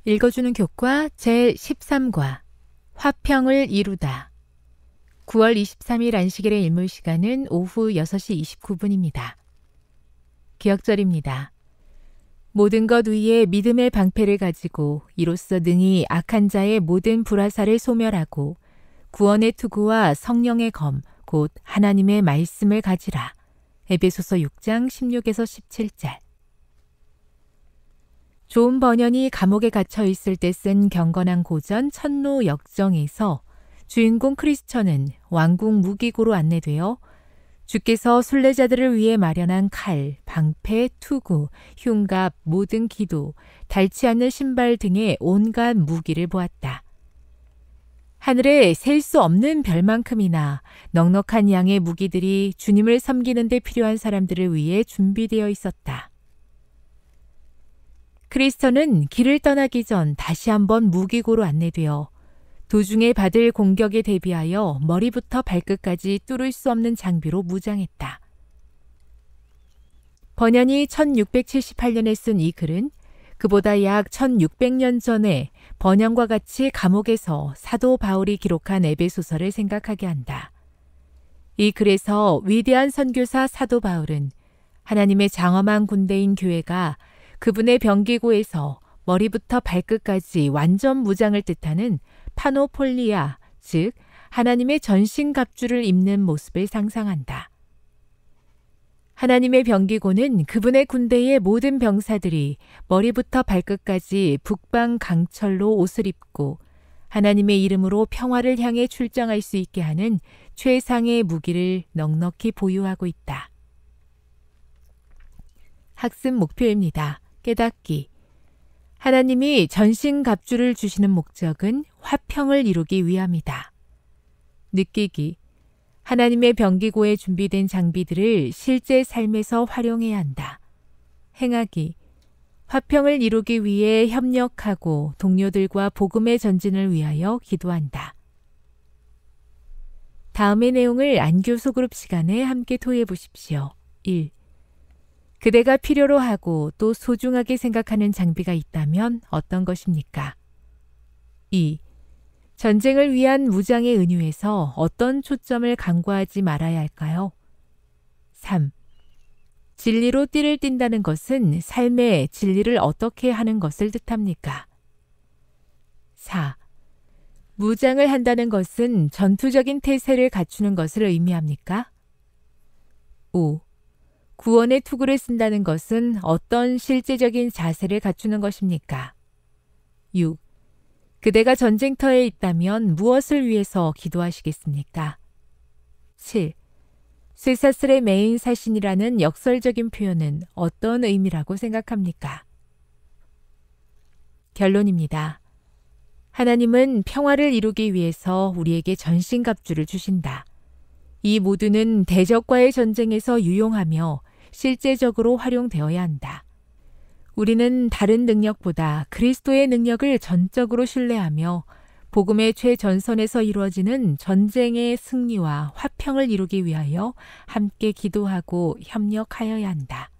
읽어주는 교과 제13과 화평을 이루다. 9월 23일 안식일의 일몰 시간은 오후 6시 29분입니다. 기억절입니다. 모든 것 위에 믿음의 방패를 가지고 이로써 능히 악한 자의 모든 불화살을 소멸하고 구원의 투구와 성령의 검, 곧 하나님의 말씀을 가지라. 에베소서 6장 16에서 17절. 존 버년이 감옥에 갇혀 있을 때 쓴 경건한 고전 천로 역정에서 주인공 크리스천은 왕궁 무기고로 안내되어 주께서 순례자들을 위해 마련한 칼, 방패, 투구, 흉갑, 모든 기도, 닳지 않는 신발 등의 온갖 무기를 보았다. 하늘에 셀 수 없는 별만큼이나 넉넉한 양의 무기들이 주님을 섬기는 데 필요한 사람들을 위해 준비되어 있었다. 크리스천은 길을 떠나기 전 다시 한번 무기고로 안내되어 도중에 받을 공격에 대비하여 머리부터 발끝까지 뚫을 수 없는 장비로 무장했다. 버년이 1678년에 쓴 이 글은 그보다 약 1600년 전에 버년과 같이 감옥에서 사도 바울이 기록한 에베소서를 생각하게 한다. 이 글에서 위대한 선교사 사도 바울은 하나님의 장엄한 군대인 교회가 그분의 병기고에서 머리부터 발끝까지 완전 무장을 뜻하는 파노폴리아, 즉 하나님의 전신갑주를 입는 모습을 상상한다. 하나님의 병기고는 그분의 군대의 모든 병사들이 머리부터 발끝까지 북방 강철로 옷을 입고 하나님의 이름으로 평화를 향해 출정할 수 있게 하는 최상의 무기를 넉넉히 보유하고 있다. 학습 목표입니다. 깨닫기. 하나님이 전신갑주를 주시는 목적은 화평을 이루기 위함이다. 느끼기. 하나님의 병기고에 준비된 장비들을 실제 삶에서 활용해야 한다. 행하기. 화평을 이루기 위해 협력하고 동료들과 복음의 전진을 위하여 기도한다. 다음의 내용을 안교 소그룹 시간에 함께 토의해 보십시오. 1. 그대가 필요로 하고 또 소중하게 생각하는 장비가 있다면 어떤 것입니까? 2. 전쟁을 위한 무장의 은유에서 어떤 초점을 강구하지 말아야 할까요? 3. 진리로 띠를 띈다는 것은 삶의 진리를 어떻게 하는 것을 뜻합니까? 4. 무장을 한다는 것은 전투적인 태세를 갖추는 것을 의미합니까? 5. 구원의 투구를 쓴다는 것은 어떤 실제적인 자세를 갖추는 것입니까? 6. 그대가 전쟁터에 있다면 무엇을 위해서 기도하시겠습니까? 7. 쇠사슬의 메인 사신이라는 역설적인 표현은 어떤 의미라고 생각합니까? 결론입니다. 하나님은 평화를 이루기 위해서 우리에게 전신갑주를 주신다. 이 모두는 대적과의 전쟁에서 유용하며 실제적으로 활용되어야 한다. 우리는 다른 능력보다 그리스도의 능력을 전적으로 신뢰하며 복음의 최전선에서 이루어지는 전쟁의 승리와 화평을 이루기 위하여 함께 기도하고 협력하여야 한다.